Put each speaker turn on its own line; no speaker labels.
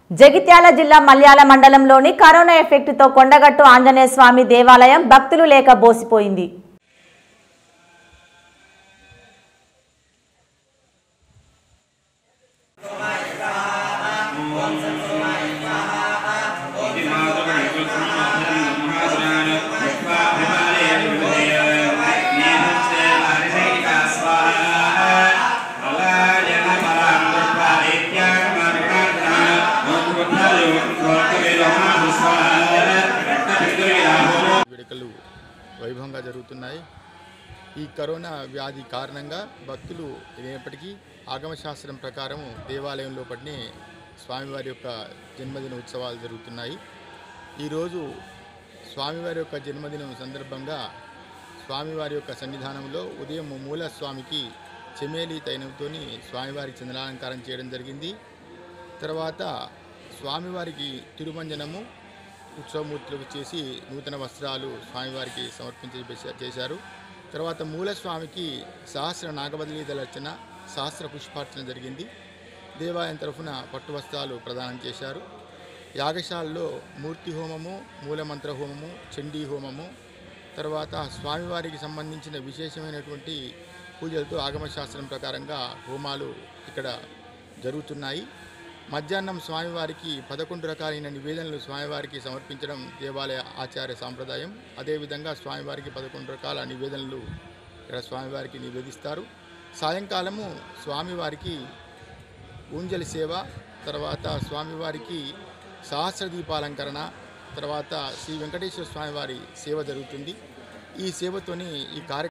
జగిత్యాల జిల్లా మల్యాల మండలంలోని corona effect తో కొండగట్టు ఆంజనేయ స్వామి దేవాలయం భక్తులు లేక బోసిపోయింది.
వేడుకలు వైభవంగా జరుగుతున్నాయి. ఈ కరోనా వ్యాధి కారణంగా భక్తులు అయినప్పటికీ ఆగమశాస్త్రం ప్రకారం దేవాలయం లోపలనే స్వామివారి యొక్క జన్మదిన ఉత్సవాలు జరుగుతున్నాయి. ఈరోజు స్వామివారి యొక్క జన్మదినం సందర్భంగా స్వామివారి యొక్క సన్నిధానంలో ఉదయం మూల స్వామికి చెమేలి తైనంతో స్వామివారికి చంద్రాలంకారం చేయడం జరిగింది. తర్వాత స్వామివారికి తిరుమంజనము ఉత్సవమూర్తులకు చేసి నూతన వస్త్రాలు స్వామివారికి చేశారు. తర్వాత మూలస్వామికి సహస్ర నాగబదిలీ దళర్చన, సహస్ర పుష్పార్చన జరిగింది. దేవాలయం తరఫున పట్టు వస్త్రాలు ప్రదానం చేశారు. యాగశాలలో మూర్తి హోమము, మూలమంత్ర హోమము, చండీ హోమము, తర్వాత స్వామివారికి సంబంధించిన విశేషమైనటువంటి పూజలతో ఆగమశాస్త్రం ప్రకారంగా హోమాలు ఇక్కడ జరుగుతున్నాయి. మధ్యాహ్నం స్వామివారికి 11 రకాలైన నివేదనలు స్వామివారికి సమర్పించడం దేవాలయ ఆచార్య సాంప్రదాయం. అదేవిధంగా స్వామివారికి 11 రకాల నివేదనలు ఇక్కడ స్వామివారికి నివేదిస్తారు. సాయంకాలము స్వామివారికి ఊంజలి సేవ, తర్వాత స్వామివారికి సహస్ర దీపాలంకరణ, తర్వాత శ్రీ వెంకటేశ్వర స్వామివారి సేవ జరుగుతుంది. ఈ సేవతోని ఈ కార్యక్రమం